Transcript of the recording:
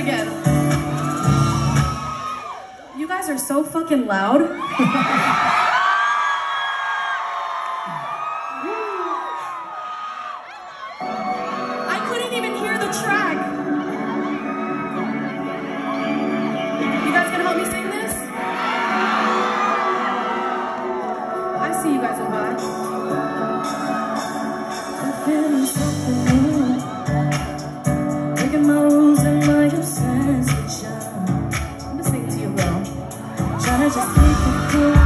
again. You guys are so fucking loud. I couldn't even hear the track. You guys gonna help me sing this? I see you guys will vibe. I'm feeling something new. Breaking my rules and my obsession. I'm gonna sing to you, bro. Trying to just make it cool.